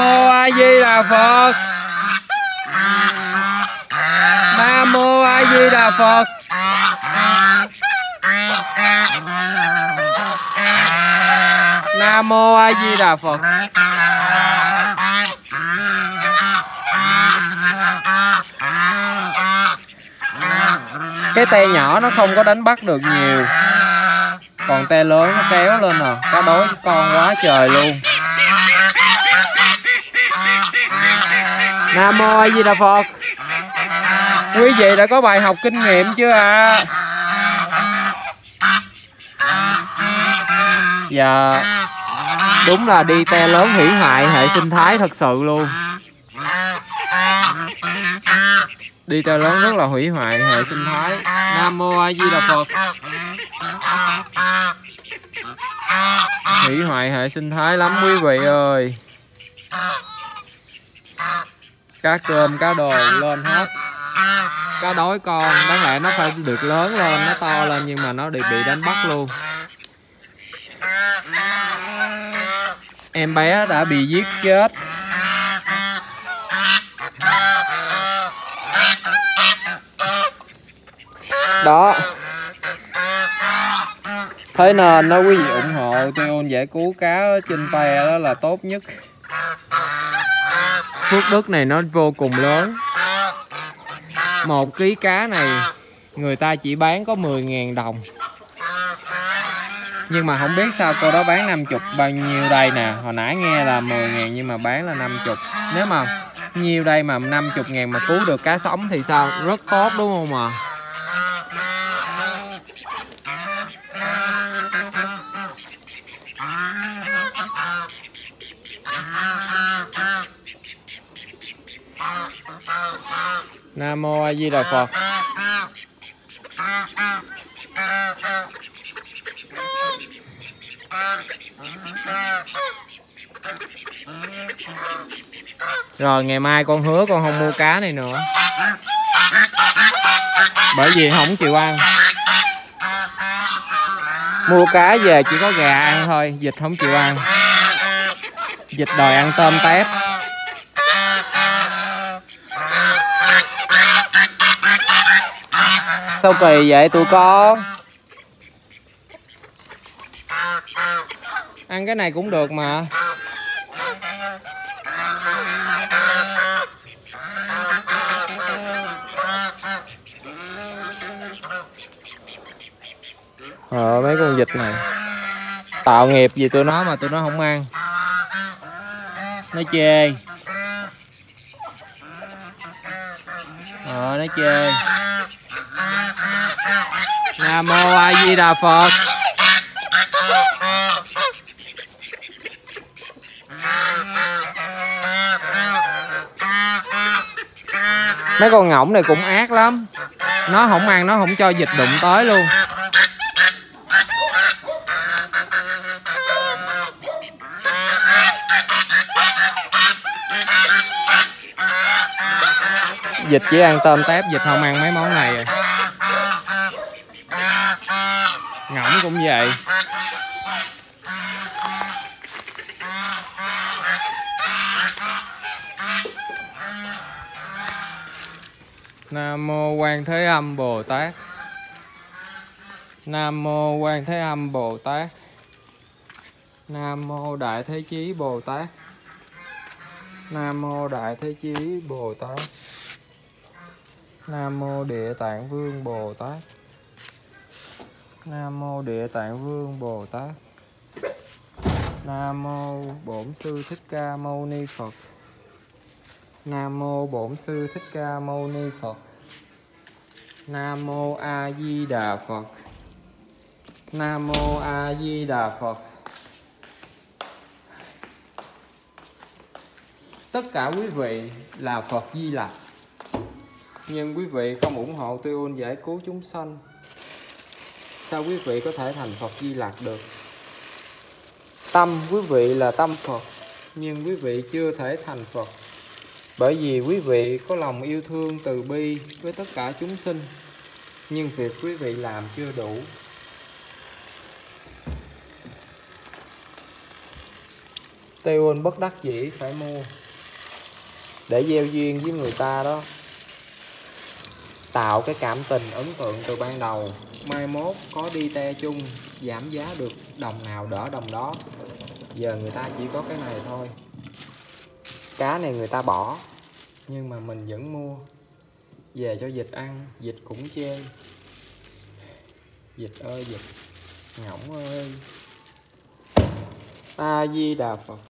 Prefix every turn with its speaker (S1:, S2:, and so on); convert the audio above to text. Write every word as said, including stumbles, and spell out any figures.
S1: Mô A Di Đà Phật. Nam Mô A Di Đà Phật. Nam Mô A Di Đà Phật. Cái te nhỏ nó không có đánh bắt được nhiều, còn te lớn nó kéo lên à. Cá đối con quá trời luôn. Nam Mô A Di Đà Phật. Quý vị đã có bài học kinh nghiệm chưa ạ? À? Dạ, đúng là đi te lớn hủy hoại hệ sinh thái thật sự luôn. Đi te lớn rất là hủy hoại hệ sinh thái. Nam Mô A Di Đà Phật. Hủy hoại hệ sinh thái lắm quý vị ơi. Cá cơm, cá đồ lên hết. Cá đối con, đáng lẽ nó phải được lớn lên, nó to lên, nhưng mà nó bị bị đánh bắt luôn. Em bé đã bị giết chết. Đó. Thế nên nó quý vị ủng hộ Teo giải cứu cá trên te đó là tốt nhất. Phước đức này nó vô cùng lớn. Một ký cá này người ta chỉ bán có mười ngàn đồng. Nhưng mà không biết sao cô đó bán năm mươi bao nhiêu đây nè. Hồi nãy nghe là mười ngàn nhưng mà bán là năm mươi. Nếu mà nhiêu đây mà năm mươi ngàn mà cứu được cá sống thì sao? Rất tốt đúng không ạ? À? Nam Mô A Di Đà Phật. Rồi ngày mai con hứa con không mua cá này nữa. Bởi vì không chịu ăn. Mua cá về chỉ có gà ăn thôi, vịt không chịu ăn. Vịt đòi ăn tôm tép. Sao kỳ vậy tụi con? Ăn cái này cũng được mà. Ờ mấy con vịt này tạo nghiệp gì tụi nó mà tụi nó không ăn. Nó chê. Ờ nó chê. Nam Mô A Di Đà Phật. Mấy con ngỗng này cũng ác lắm. Nó không ăn, nó không cho vịt đụng tới luôn. Vịt chỉ ăn tôm tép, vịt không ăn mấy món này rồi. Ngỗng cũng vậy. Nam Mô Quan Thế Âm Bồ Tát. Nam Mô Quan Thế Âm Bồ Tát. Nam Mô Đại Thế Chí Bồ Tát. Nam Mô Đại Thế Chí Bồ Tát. Nam Mô Địa Tạng Vương Bồ Tát. Nam Mô Địa Tạng Vương Bồ Tát. Nam Mô Bổn Sư Thích Ca Mâu Ni Phật. Nam Mô Bổn Sư Thích Ca Mâu Ni Phật. Nam Mô A Di Đà Phật. Nam Mô A Di Đà Phật. Tất cả quý vị là Phật Di Lặc, nhưng quý vị không ủng hộ Teo giải cứu chúng sanh. Sao quý vị có thể thành Phật Di Lặc được? Tâm quý vị là tâm Phật, nhưng quý vị chưa thể thành Phật. Bởi vì quý vị có lòng yêu thương từ bi với tất cả chúng sinh, nhưng việc quý vị làm chưa đủ. Teon bất đắc dĩ phải mua để gieo duyên với người ta đó, tạo cái cảm tình ấn tượng từ ban đầu, mai mốt có đi te chung giảm giá được đồng nào đỡ đồng đó. Giờ người ta chỉ có cái này thôi, cá này người ta bỏ nhưng mà mình vẫn mua về cho vịt ăn. Vịt cũng chê, vịt ơi vịt, ngỗng ơi. A Di Đà Phật.